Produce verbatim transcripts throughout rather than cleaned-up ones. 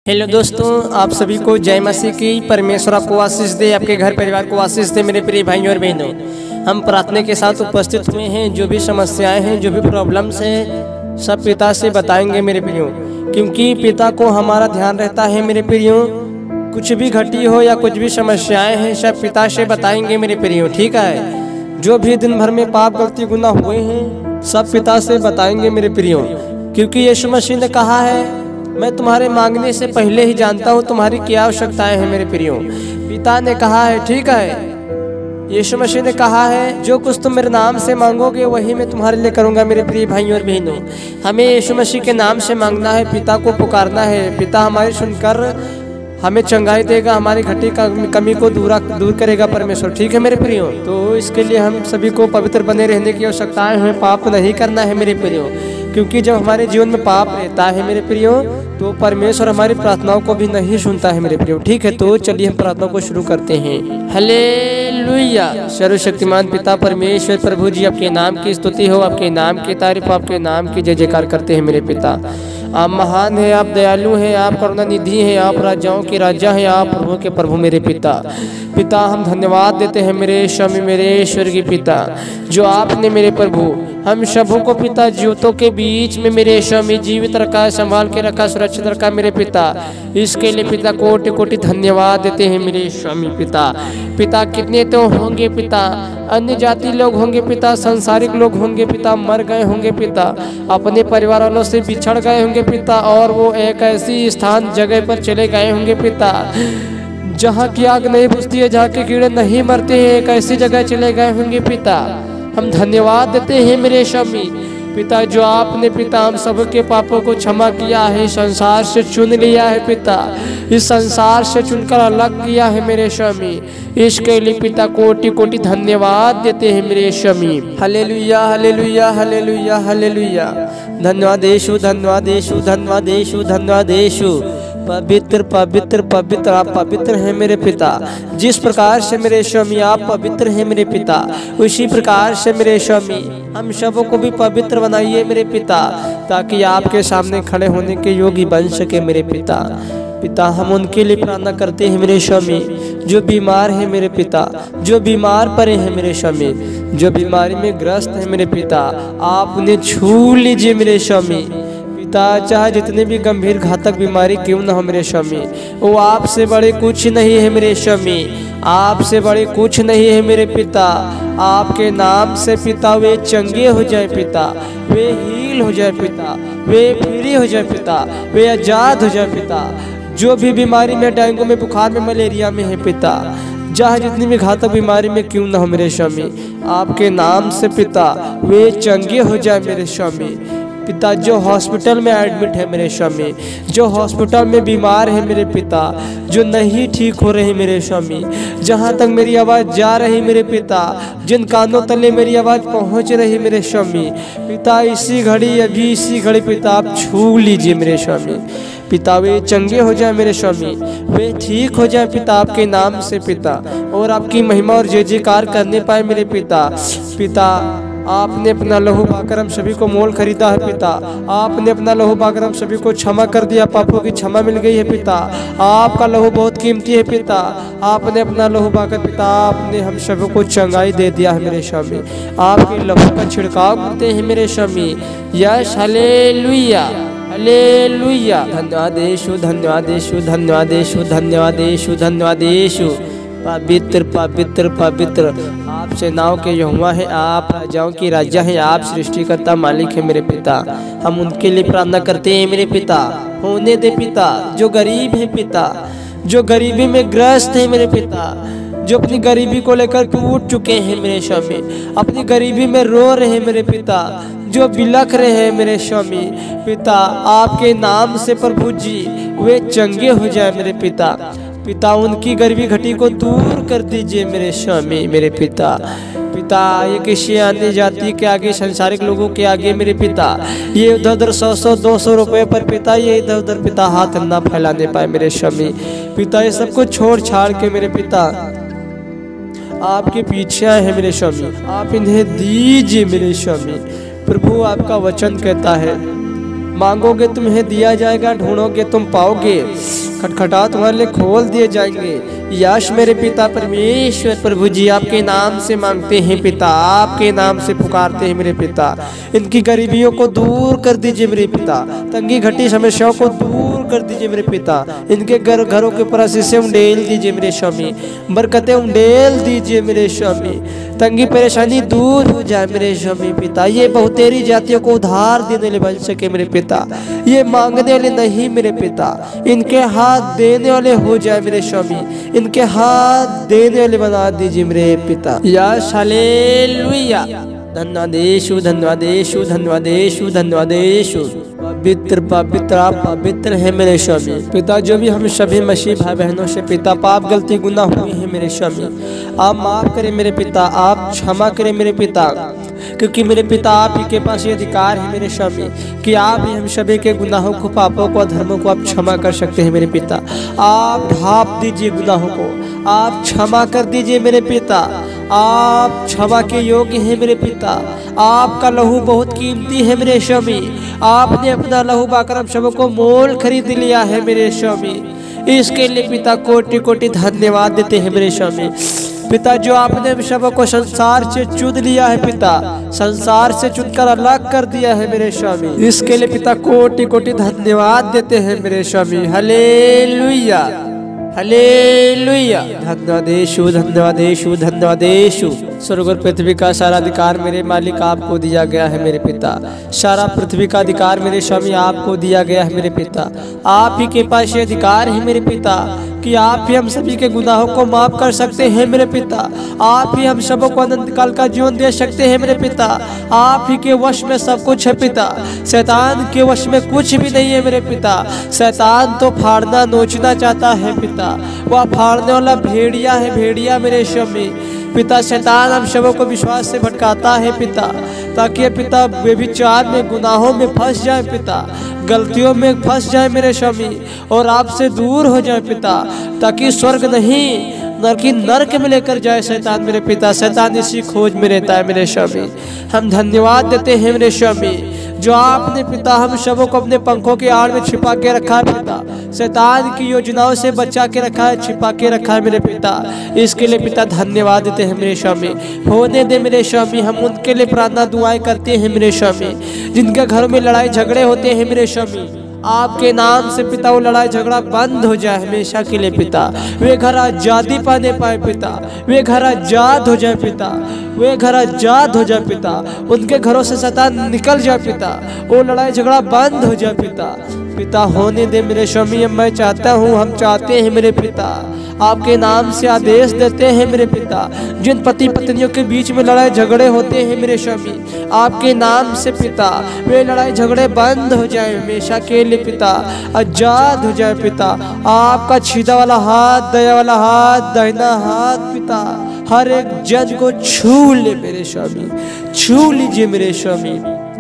Hello दोस्तों, आप सभी को जय मसीह की। परमेश्वर आपको आशीष दे, आपके घर परिवार को आशीष दे। मेरे प्रिय भाइयों और बहनों, हम प्रार्थना के साथ उपस्थित हुए हैं। जो भी समस्याएं हैं, जो भी प्रॉब्लम्स हैं, सब पिता से बताएंगे मेरे प्रियो, क्योंकि पिता को हमारा ध्यान रहता है मेरे प्रियो। कुछ भी घटी हो या कुछ भी समस्याएं हैं, सब पिता से बताएंगे मेरे प्रियो, ठीक है। जो भी दिन भर में पाप गलती गुनाह हुए हैं, सब पिता से बताएंगे मेरे प्रियो, क्योंकि यीशु मसीह ने कहा है, मैं तुम्हारे मांगने से पहले ही जानता हूँ तुम्हारी क्या आवश्यकताएं हैं मेरे प्रियो। पिता ने कहा है, ठीक है। यीशु मसीह ने कहा है, जो कुछ तुम मेरे नाम से मांगोगे वही मैं तुम्हारे लिए करूँगा मेरे प्रिय भाइयों और बहनों। हमें यीशु मसीह के नाम से मांगना है, पिता को पुकारना है। पिता हमारी सुनकर हमें चंगाई देगा, हमारी घटी कमी को दूर दूर करेगा परमेश्वर, ठीक है मेरे प्रियो। तो इसके लिए हम सभी को पवित्र बने रहने की आवश्यकता है। हमें पाप नहीं करना है मेरे प्रियो, क्योंकि जब हमारे जीवन में पाप रहता है मेरे प्रियो, तो परमेश्वर हमारी प्रार्थनाओं को भी नहीं सुनता है मेरे प्रियो, ठीक है। तो चलिए हम प्रार्थना को शुरू करते हैं। हालेलुया। सर्वशक्तिमान पिता परमेश्वर प्रभु जी, आपके नाम की स्तुति हो, आपके नाम की तारीफ, आपके नाम की जय जयकार करते हैं मेरे पिता। आप महान है, आप दयालु हैं, आप करुणा निधि हैं, आप राजाओं के राजा हैं, आप प्रभु के प्रभु मेरे पिता। पिता हम धन्यवाद देते हैं मेरे स्वामी, मेरे स्वर्गीय पिता, जो आपने मेरे प्रभु हम सबों को पिता जीवतों के बीच में मेरे स्वामी जीवित रखा, संभाल के रखा, सुरक्षित रखा मेरे पिता। इसके लिए पिता कोटि कोटि धन्यवाद देते हैं मेरे स्वामी पिता। पिता कितने तो होंगे पिता, अन्य जाति लोग होंगे पिता, संसारिक लोग होंगे पिता, मर गए होंगे पिता, अपने परिवार वालों से बिछड़ गए होंगे पिता, और वो एक ऐसी स्थान जगह पर चले गए होंगे पिता जहाँ की आग नहीं बुझती है, जहाँ के कीड़े नहीं मरते हैं, एक ऐसी जगह चले गए होंगे पिता। हम धन्यवाद देते हैं मेरे स्वामी पिता, जो आपने पिता हम सबके पापों को क्षमा किया है, संसार से चुन लिया है पिता, इस संसार से चुनकर अलग किया है मेरे स्वामी। इसके लिए पिता कोटि कोटि धन्यवाद देते हैं मेरे स्वामी। Hallelujah hallelujah hallelujah hallelujah. धन्यवाद यीशु, धन्यवाद यीशु, धन्यवाद यीशु, धन्यवाद यीशु। पवित्र पवित्र पवित्र आप पवित्र हैं मेरे पिता। जिस प्रकार से मेरे स्वामी आप पवित्र हैं मेरे पिता, उसी प्रकार से मेरे स्वामी हम सबों को भी पवित्र बनाइए मेरे पिता, ताकि आपके सामने खड़े होने के योग्य बन सके मेरे पिता। पिता हम उनके लिए प्रार्थना करते हैं मेरे स्वामी, जो बीमार है मेरे पिता, जो बीमार पड़े हैं मेरे स्वामी, जो बीमारी में ग्रस्त है मेरे पिता, आप उन्हें छू लीजिए मेरे स्वामी पिता। चाहे जितने भी गंभीर घातक बीमारी क्यों न हो मेरे स्वामी, वो आपसे बड़े कुछ नहीं है मेरे स्वामी, आपसे बड़े कुछ नहीं है मेरे पिता। आपके नाम से पिता वे चंगे हो जाए पिता, वे हील हो जाए पिता, वे फ्री हो जाए पिता, वे आजाद हो जाए पिता। जो भी बीमारी में, डेंगू में, बुखार में, मलेरिया में है पिता, चाहे जितनी भी घातक बीमारी में क्यों न हो मेरे स्वामी, आपके नाम से पिता वे चंगे हो जाए मेरे स्वामी पिता। जो हॉस्पिटल में एडमिट है मेरे स्वामी, जो हॉस्पिटल में बीमार है मेरे पिता, जो नहीं ठीक हो रहे मेरे स्वामी, जहाँ तक मेरी आवाज़ जा रही मेरे पिता, जिन कानों तले मेरी आवाज़ पहुँच रही मेरे स्वामी पिता, इसी घड़ी अभी इसी घड़ी पिता आप छू लीजिए मेरे स्वामी पिता। वे चंगे हो जाए मेरे स्वामी, वे ठीक हो जाए पिता आपके नाम से पिता, और आपकी महिमा और जय जयकार करने पाए मेरे पिता। पिता आपने अपना लहू पाकर हम सभी को मोल खरीदा है पिता, आपने अपना लहू पाकर हम सभी को क्षमा कर दिया, पापों की क्षमा मिल गई है पिता। आपका लहू बहुत कीमती है पिता, आपने अपना लहू पाकर पिता आपने हम सभी को चंगाई दे दिया है मेरे स्वामी। आपके लहू का छिड़काव करते हैं मेरे स्वामी। यश हालेलुया हालेलुया। धन्यवाद यीशु, धन्यवाद यीशु, धन्यवाद यीशु, धन्यवाद यीशु, धन्यवाद यीशु। पवित्र पवित्र पवित्र आप सेनाओं के यहोवा है, आप राजाओं की राजा है, आप सृष्टिकर्ता मालिक है मेरे पिता। हम उनके लिए प्रार्थना करते हैं मेरे पिता। होने दे पिता, जो गरीब है पिता, जो गरीबी में ग्रस्त है मेरे पिता, जो अपनी गरीबी को लेकर टूट चुके हैं मेरे स्वामी, अपनी गरीबी में रो रहे हैं मेरे पिता, जो बिलख रहे हैं मेरे स्वामी पिता, आपके नाम से प्रभु जी वे चंगे हो जाए मेरे पिता पिता। उनकी गरीबी घटी को दूर कर दीजिए मेरे स्वामी मेरे पिता पिता। ये किसी अन्य जाति के आगे, संसारिक लोगों के आगे मेरे पिता, ये उधर उधर सौ सौ दो सौ रुपये पर पिता, ये इधर उधर पिता हाथ ना फैलाने पाए मेरे स्वामी पिता। ये सब कुछ छोड़ छाड़ के मेरे पिता आपके पीछे आए हैं मेरे स्वामी, आप इन्हें दीजिए मेरे स्वामी प्रभु। आपका वचन कहता है, मांगोगे तुम्हें दिया जाएगा, ढूंढोगे तुम पाओगे, खटखटा तुम्हारे लिए खोल दिए जाएंगे। यश मेरे पिता परमेश्वर प्रभु जी आपके नाम से मांगते हैं पिता, आपके नाम से पुकारते हैं मेरे पिता। इनकी गरीबियों को दूर कर दीजिए मेरे पिता, तंगी घटी समस्याओं को दूर कर दीजिए मेरे पिता। इनके घर घरों के ऊपर आशीष उंडेल दीजिए मेरे स्वामी, बरकतें उंडेल दीजिए मेरे स्वामी, तंगी परेशानी दूर हो जाए मेरे स्वामी पिता। ये बहुतेरी जातियों को उधार देने वाले बन सके मेरे पिता, ये मांगने वाले नहीं मेरे पिता, इनके हाथ देने वाले हो जाए मेरे स्वामी, इनके हाथ देने वाले बना दीजिए मेरे पिता। यश हालेलुया। धन्यवादेशु धन्यवादेशु धन्यवादेशु धन्यवादेशु। पवित्र पवित्र आप पवित्र है मेरे स्वामी पिता। जो भी हम सभी मसीह भाई बहनों से पिता पाप गलती गुनाह हुई है मेरे स्वामी, आप माफ करें मेरे पिता, आप क्षमा करें मेरे पिता, क्योंकि मेरे पिता आप ही के पास ये अधिकार है मेरे स्वामी कि आप ही हम सभी के गुनाहों को, पापों को, धर्मों को आप क्षमा कर सकते हैं मेरे पिता। आप ढाप दीजिए गुनाहों को, आप क्षमा कर दीजिए मेरे पिता, आप क्षमा के योग्य हैं मेरे पिता। आपका लहू बहुत कीमती है मेरे स्वामी, आपने अपना लहू बाकर हम सबों को मोल खरीद लिया है मेरे स्वामी। इसके लिए पिता कोटि कोटि धन्यवाद देते हैं मेरे स्वामी पिता। जो आपने हम सबों को संसार से चुन लिया है पिता, संसार से चुनकर अलग कर दिया है मेरे स्वामी, इसके लिए पिता कोटि कोटि धन्यवाद देते हैं मेरे स्वामी। Hallelujah hallelujah. धन्यवादेशु धन्यवादेशु धन्यवादेशु। स्वर्ग और पृथ्वी का सारा अधिकार मेरे मालिक आपको दिया गया है मेरे पिता, सारा पृथ्वी का अधिकार मेरे स्वामी आपको दिया गया है मेरे पिता। आप ही के पास ये अधिकार है मेरे पिता कि आप ही हम सभी के गुनाहों को माफ कर सकते हैं मेरे पिता, आप ही हम सबों को अनंत काल का जीवन दे सकते हैं मेरे पिता। आप ही के वश में सब कुछ है पिता, शैतान के वश में कुछ भी नहीं है मेरे पिता। शैतान तो फाड़ना नोचना चाहता है पिता, वह फाड़ने वाला भेड़िया है, भेड़िया मेरे स्वामी पिता। शैतान हम सबों को विश्वास से भटकाता है पिता, ताकि पिता व्यभिचार में, गुनाहों में फंस जाए पिता, गलतियों में फंस जाए मेरे स्वामी और आपसे दूर हो जाए पिता, ताकि स्वर्ग नहीं नरकी नरक में लेकर जाए शैतान मेरे पिता। शैतान इसी खोज में रहता है मेरे स्वामी। हम धन्यवाद देते हैं मेरे स्वामी, जो आपने पिता हम सबों को अपने पंखों के आड़ में छिपा के रखा है पिता, शैतान की योजनाओं से बचा के रखा है, छिपा के रखा है मेरे पिता। इसके लिए पिता धन्यवाद देते हैं मेरे स्वामी। होने दे मेरे स्वामी, हम उनके लिए प्रार्थना दुआएं करते हैं मेरे स्वामी, जिनके घरों में लड़ाई झगड़े होते हैं मेरे स्वामी। आपके नाम से पिता वो लड़ाई झगड़ा बंद हो जाए हमेशा के लिए पिता। वे घर आजादी पाने पाए पिता, वे घर आजाद हो जाए पिता, वे घर आजाद हो जाए पिता, उनके घरों से शैतान निकल जाए पिता, वो लड़ाई झगड़ा बंद हो जाए पिता। पिता होने दे मेरे स्वामी, मैं चाहता हूँ, हम चाहते हैं मेरे पिता, आपके नाम से आदेश देते हैं मेरे पिता। जिन पति पत्नियों के बीच में लड़ाई झगड़े होते हैं मेरे स्वामी, आपके नाम से पिता वे लड़ाई झगड़े बंद हो जाए हमेशा के लिए पिता, आजाद हो जाए पिता। आपका छीदा वाला हाथ, दया वाला हाथ, दाहिना हाथ पिता हर एक जन को छू ले मेरे स्वामी, छू लीजिए मेरे स्वामी।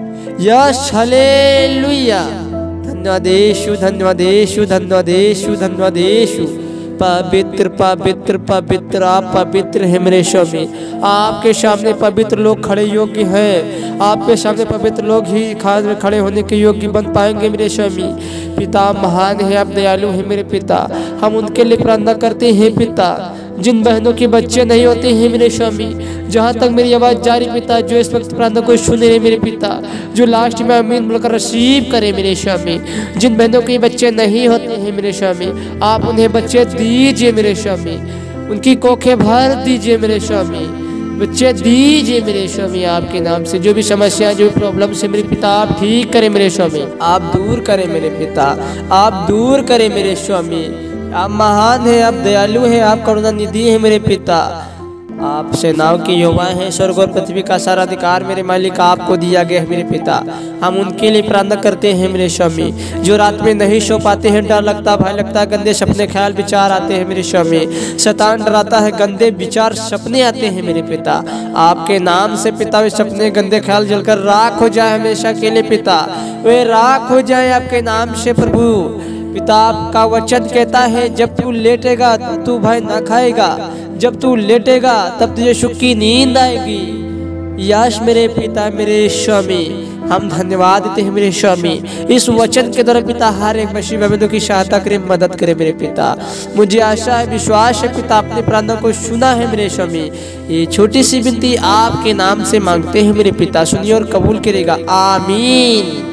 यश हालेलुया। धन्यवादेशु धन्यवादेशु धन्यवादेशु धन्यवादेशु। पवित्र पवित्र पवित्र आप पवित्र है मेरे स्वामी। आपके सामने पवित्र लोग खड़े योग्य हैं, आपके सामने पवित्र लोग ही खाद में खड़े होने के योग्य बन पाएंगे मेरे स्वामी। पिता महान है, आप दयालु है मेरे पिता, हम उनके लिए प्रार्थना करते हैं पिता। जिन बहनों के बच्चे नहीं होते हैं मेरे स्वामी, जहाँ तक मेरी आवाज़ जारी पिता, जो इस वक्त प्रार्थना को सुने रहे मेरे पिता, जो लास्ट में अमीन बोलकर रिसीव करे मेरे स्वामी। जिन बहनों के बच्चे नहीं होते हैं मेरे स्वामी, आप उन्हें बच्चे दीजिए मेरे स्वामी, उनकी कोखें भर दीजिए मेरे स्वामी, बच्चे दीजिए मेरे स्वामी आपके नाम से। जो भी समस्या, जो भी प्रॉब्लम से मेरे पिता आप ठीक करें मेरे स्वामी, आप दूर करें मेरे पिता, आप दूर करें मेरे स्वामी। आप महान है, आप दयालु हैं, आप करुणा निधि है मेरे पिता। आप सेनाओं के युवा हैं, स्वर्ग और पृथ्वी का सारा अधिकार मेरे मालिक आपको दिया गया है मेरे पिता। हम उनके लिए प्रार्थना करते हैं मेरे स्वामी, जो रात में नहीं सो पाते हैं, डर लगता, भय लगता, गंदे सपने ख्याल विचार आते हैं मेरे स्वामी, शैतान डराता है, गंदे विचार सपने आते हैं मेरे पिता। आपके नाम से पिता वे सपने, गंदे ख्याल जलकर राख हो जाए हमेशा के लिए पिता, वे राख हो जाए आपके नाम से प्रभु। पिता आपका वचन कहता है, जब तू लेटेगा तू भय ना खाएगा, जब तू लेटेगा तब तुझे सुख की नींद आएगी। यश मेरे पिता मेरे स्वामी, हम धन्यवाद देते हैं मेरे स्वामी। इस वचन के द्वारा पिता हर एक मसीह भाइयों की सहायता करे, मदद करे मेरे पिता। मुझे आशा है, विश्वास है पिता अपने प्रार्थना को सुना है मेरे स्वामी। ये छोटी सी विनती आपके नाम से मांगते हैं मेरे पिता, सुनिए और कबूल करेगा। आमीन।